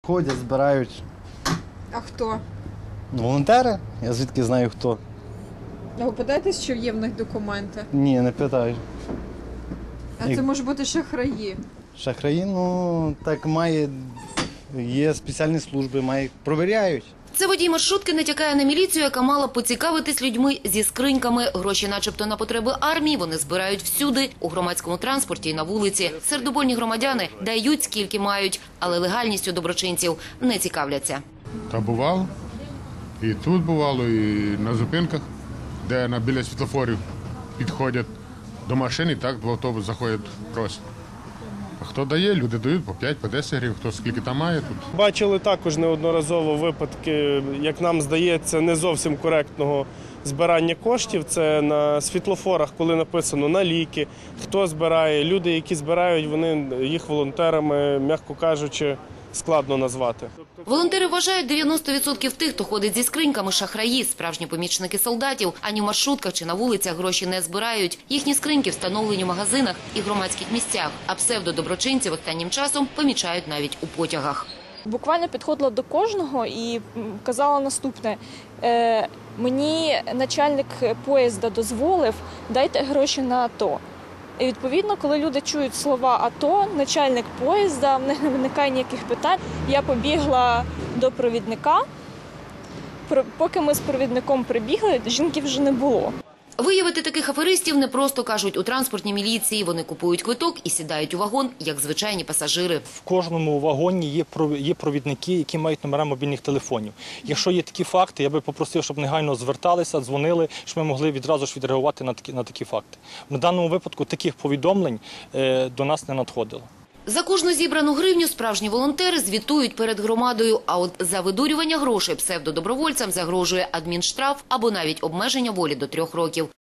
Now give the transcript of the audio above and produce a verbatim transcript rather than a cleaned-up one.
ходять, збирають. А хто? Ну, волонтери, я звідки знаю хто. А ви питаєтесь, що є в них документи? Ні, не питаю. А Як- це може бути шахраї. Шахраї, ну, так має, є спеціальні служби, має, провіряють. Це водій маршрутки натякає на міліцію, яка мала поцікавитись людьми зі скриньками. Гроші начебто на потреби армії вони збирають всюди – у громадському транспорті і на вулиці. Сердобольні громадяни дають скільки мають, але легальністю доброчинців не цікавляться. Та бувало. І тут бувало, і на зупинках, де на біля світлофорів підходять до машини, так, в автобус заходять, просять. А хто дає? Люди дають по п'ять, по десять гривень, хто скільки там має тут. Бачили також неодноразово випадки, як нам здається, не зовсім коректного збирання коштів. Це на світлофорах, коли написано на ліки, хто збирає. Люди, які збирають, вони їх волонтерами, м'яко кажучи, складно назвати. Волонтери вважають, дев'яносто відсотків тих, хто ходить зі скриньками – шахраї, справжні помічники солдатів. Ані в маршрутках чи на вулицях гроші не збирають. Їхні скриньки встановлені в магазинах і громадських місцях. А псевдодоброчинців останнім часом помічають навіть у потягах. Буквально підходила до кожного і казала наступне. Е, мені начальник поїзда дозволив, дайте гроші на АТО. І відповідно, коли люди чують слова АТО, начальник поїзда, в них не виникає ніяких питань. Я побігла до провідника. Поки ми з провідником прибігли, жінки вже не було. Виявити таких аферистів не просто, кажуть у транспортній міліції. Вони купують квиток і сідають у вагон, як звичайні пасажири. В кожному вагоні є, є провідники, які мають номера мобільних телефонів. Якщо є такі факти, я би попросив, щоб негайно зверталися, дзвонили, щоб ми могли відразу ж відреагувати на такі, на такі факти. На даному випадку таких повідомлень е, до нас не надходило. За кожну зібрану гривню справжні волонтери звітують перед громадою, а от за видурювання грошей псевдодобровольцям загрожує адмінштраф або навіть обмеження волі до трьох років.